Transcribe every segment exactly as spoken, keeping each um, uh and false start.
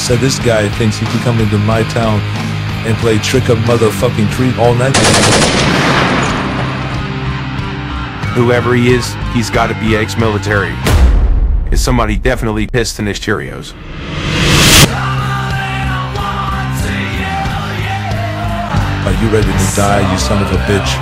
So this guy thinks he can come into my town and play trick or motherfucking treat all night. Whoever he is, he's got to be ex-military. Is somebody definitely pissed in his Cheerios? Are you ready to die, you son of a bitch?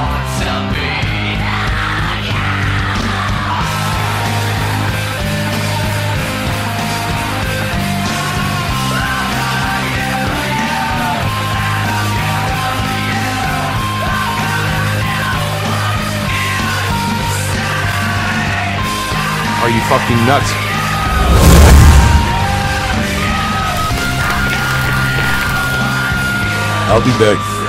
Are you fucking nuts? I'll be back.